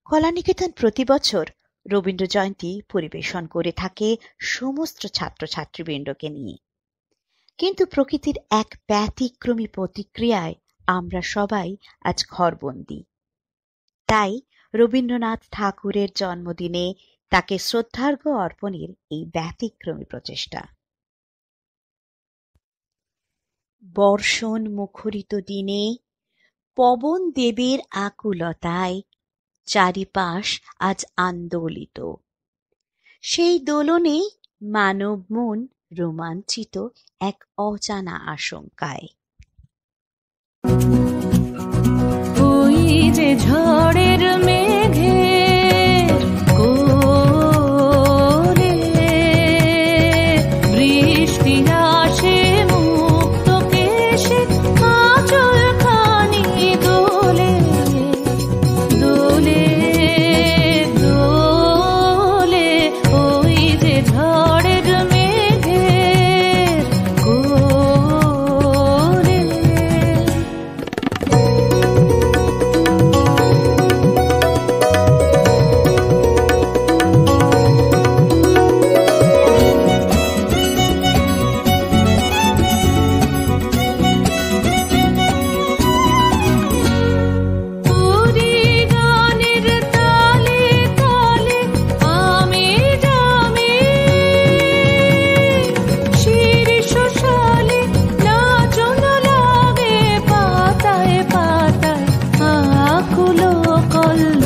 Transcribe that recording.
কলানিকেতন প্রতি বছর রবীন্দ্র জয়ন্তী পরিবেশন করে থাকে সমস্ত ছাত্রছাত্রীবৃন্দকে নিয়ে। কিন্তু প্রকৃতির এক ব্যতিক্রমী প্রতিক্রিয়ায় আমরা সবাই আজ ঘরবন্দি। তাই রবীন্দ্রনাথ ঠাকুরের জন্মদিনে তাকে শ্রদ্ধার্ঘ্য অর্পণের এই ব্যতিক্রমী প্রচেষ্টা। বর্ষণ মুখরিত দিনে পবন দেবের আকুলতায় চারিপাশ আজ আন্দোলিত। সেই দোলনে মানব মন রোমাঞ্চিত এক অজানা আশঙ্কায়। ওই যে ঝড়ের মেঘে কোলে বৃষ্টি আসে মুক্ত কেশে, আঁচল খানি দোলে দোলে দোলে। ওই যে ঝড়ের মেঘে কোলে। পুরী গানের তালে তালে আমি যামি, শীর্ষ সালে নাচন লাগে পাতায় পাতায় আকুল কল্লোল।